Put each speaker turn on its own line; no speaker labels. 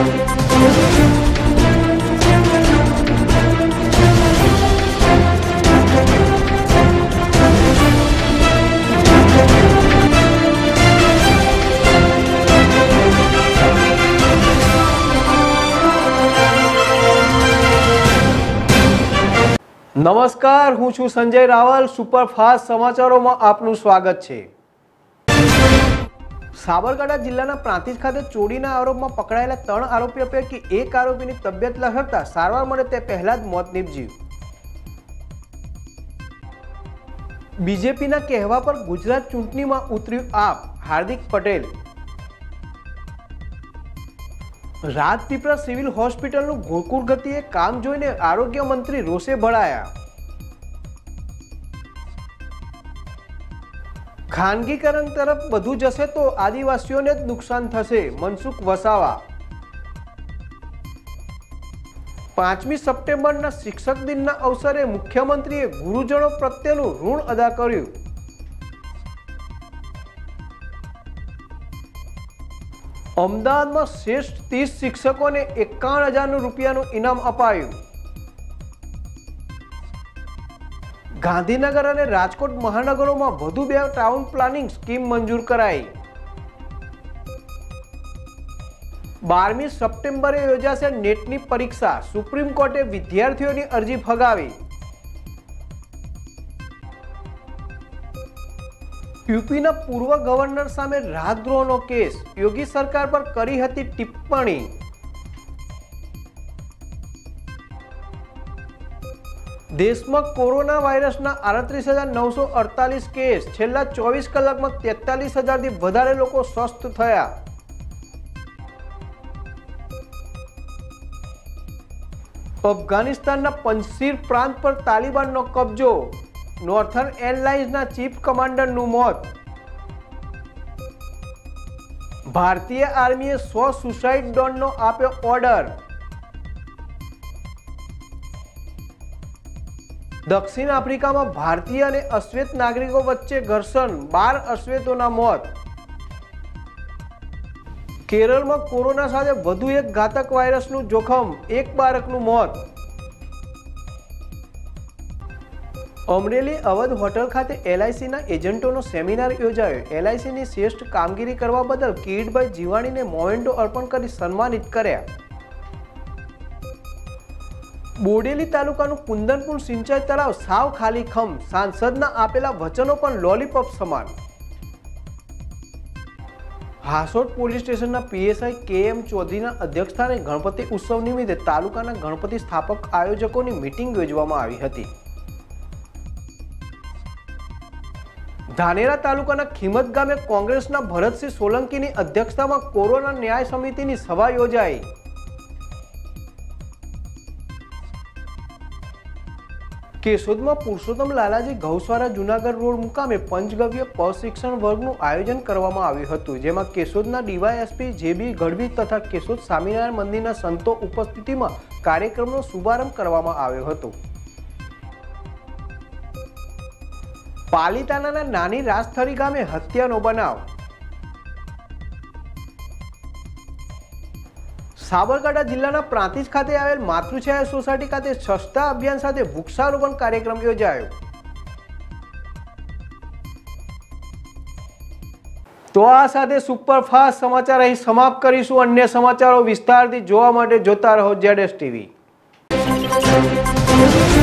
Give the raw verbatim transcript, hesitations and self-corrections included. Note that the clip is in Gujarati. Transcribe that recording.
नमस्कार, हूँ छू संजय रावल। सुपरफास्ट समाचारों में आपનું स्वागत છે। સાબરકાંઠા જિલ્લાના પ્રાંતિજ ખાતે ચોરીના આરોપમાં પકડાયેલા ત્રણ આરોપીઓ પૈકી એક આરોપીની તબિયત લથડતા સારવાર મળે તે પહેલા જ મોત નીપજ્યું। બીજેપીના કહેવા પર ગુજરાત ચૂંટણીમાં ઉતર્યું આપ હાર્દિક પટેલ। રાજપીપળા સિવિલ હોસ્પિટલનું ગોકુળ ગતિએ કામ જોઈને આરોગ્ય મંત્રી રોષે ભરાયા। ખાનગીકરણ તરફ વધુ જશે તો આદિવાસીઓને જ નુકસાન થશે, મનસુખ વસાવા। પાંચમી સપ્ટેમ્બરના શિક્ષક દિનના અવસરે મુખ્યમંત્રીએ ગુરુજનો પ્રત્યેનું ઋણ અદા કર્યું। અમદાવાદમાં શ્રેષ્ઠ तीस શિક્ષકોને એકાવન હજાર રૂપિયાનું ઇનામ અપાયું। ગાંધીનગર અને રાજકોટ મહાનગરોમાં વધુ બે ટાઉન પ્લાનિંગ સ્કીમ મંજૂર કરાઈ। બારમી સપ્ટેમ્બરે યોજાશે નેટની પરીક્ષા, સુપ્રીમ કોર્ટે વિદ્યાર્થીઓની અરજી ફગાવી। यूपीना पूर्व गवर्नर सामे राजद्रोहनो केस, योगी सरकार पर करी हती टिप्पणी। देश में कोरोना वायरसना आड़त्रीस हजार नौ सौ अड़तालीस केस, छेल्ला चौबीस कलाक में तेतालीस हजार थी वधारे लोको स्वस्थ थया। अफगानिस्तान पंजशीर प्रांत पर तालिबान नो कब्जो, नॉर्थर्न एयरलाइंस ना चीफ कमांडर नु मौत। भारतीय आर्मीए सौ सुसाइड डॉन नो आप्यो ऑर्डर। दक्षिण आफ्रिका में भारतीय और अश्वेत नागरिकों वच्चे घर्षण, बार अश्वेतों ना मौत। केरल में कोरोना साथे वधु एक घातक वायरस नु जोखम, एक बाळक नु मौत। अमरेली अवध होटल खाते एलआईसी ना एजेंटों सेमिनार योजायो। एलआईसी ની શ્રેષ્ઠ કામગીરી કરવા બદલ કિરીટભાઈ જીવાણીને મોમેન્ટો અર્પણ કરી સન્માનિત કર્યા। બોડેલી તાલુકાનું કુંદનપુર સિંચાઈ તળાવ સાવ ખાલી ખમ, સાંસદના આપેલા વચનો પણ લોલીપોપ સમાન। હાસોટ પોલીસ સ્ટેશનના પીએસઆઈ કે એમ ચૌધરીના અધ્યક્ષસ્થાને ગણપતિ ઉત્સવ નિમિત્તે તાલુકાના ગણપતિ સ્થાપક આયોજકોની મીટિંગ યોજવામાં આવી હતી। ધાનેરા તાલુકાના ખીમત ગામે કોંગ્રેસના ભરતસિંહ સોલંકીની અધ્યક્ષતામાં કોરોના ન્યાય સમિતિની સભા યોજાઈ। કેશોદમાં પુરુષોત્તમ લાલાજી ગૌશાળા જૂનાગઢ રોડ મુકામે પંચગવ્ય પ્રશિક્ષણ વર્ગનું આયોજન કરવામાં આવ્યું હતું, જેમાં કેશોદના ડીવાયએસપી જેબી ગઢવી તથા કેશોદ સ્વામિનારાયણ મંદિરના સંતો ઉપસ્થિતિમાં કાર્યક્રમનો શુભારંભ કરવામાં આવ્યો હતો। पालीताना नानी राजथरी गामे हत्यानो बनाव। साबरकांठा जिल्लाना प्रांतिज खाते आवेल मातृछाया सोसायटी खाते स्वच्छता अभियान साथे वृक्षारोपण कार्यक्रम योजायो। तो आ साथे सुपरफास्ट समाचार અહીં समाप्त करीशुं। अन्य समाचारों विस्तारथी जोवा माटे जोता रहो ઝેડ એસ ટીવી।